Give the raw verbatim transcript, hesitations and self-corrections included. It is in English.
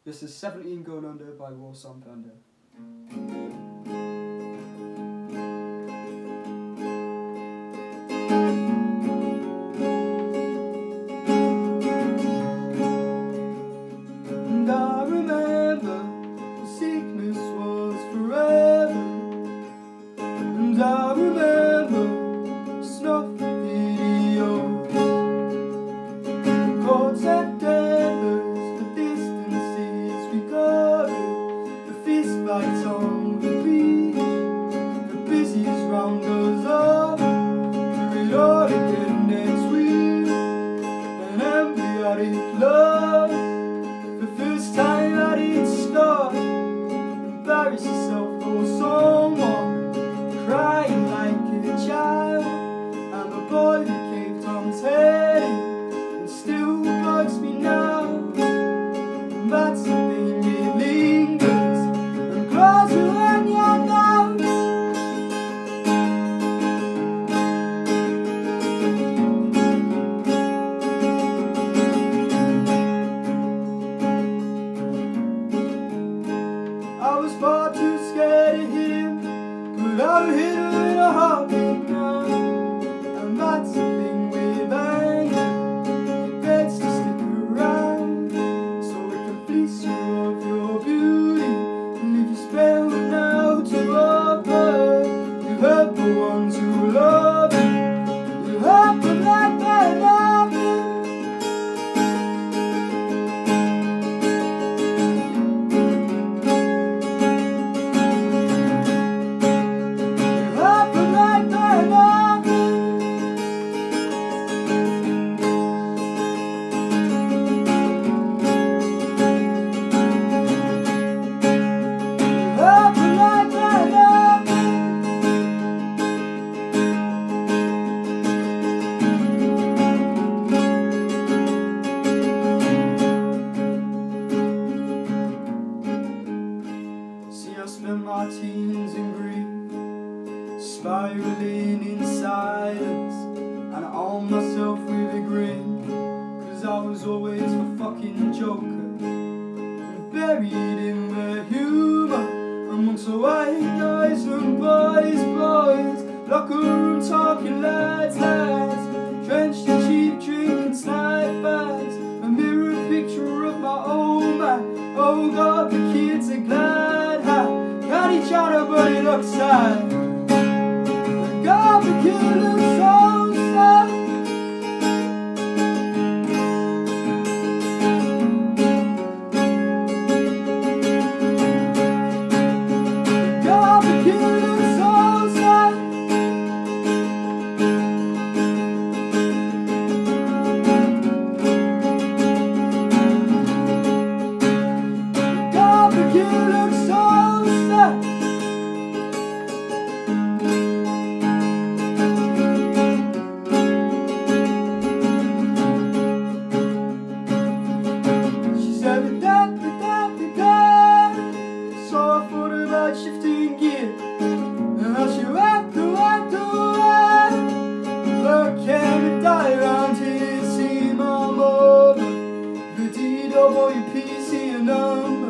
This is seventeen Going Under by Warsaw Fender. And I remember the sickness was forever. And I remember snuff videos, chords and demos, the distances we covered, the fist fights on the beach, the busiest round us up, do it all again next week, an embryonic love. The first time I did start, embarrass yourself for someone, crying like a child. I'm a boy that caved Tom's head and still bugs me now. And that's the thing, it lingers and claws you when you're down. I was far too scared to hit him, but I would hit her in a heartbeat now. And that's the thing with anger, it begs to stick around, so it can fleece you of your beauty and leave you spelled now to offer. You hurt the ones who love you, you hurt them like they're nothing. I spent my teens in grief, spiraling in silence, and I armed myself with a grin, cause I was always the fucking joker, and buried in the humour amongst the white guys and boys, boys, locker room talking lads, lads, drenched in cheap drink and snipers, a mirror picture of my old man. Oh God, the kids are glad, ha, canny, chanter, but it looks sad. God, the kid looks so sad. God, the kid looks so sad. God, the kid looks so sad. Shifting gear, and as she whacked and whacked away, there came a die round here, see my mother, the D W P C and number.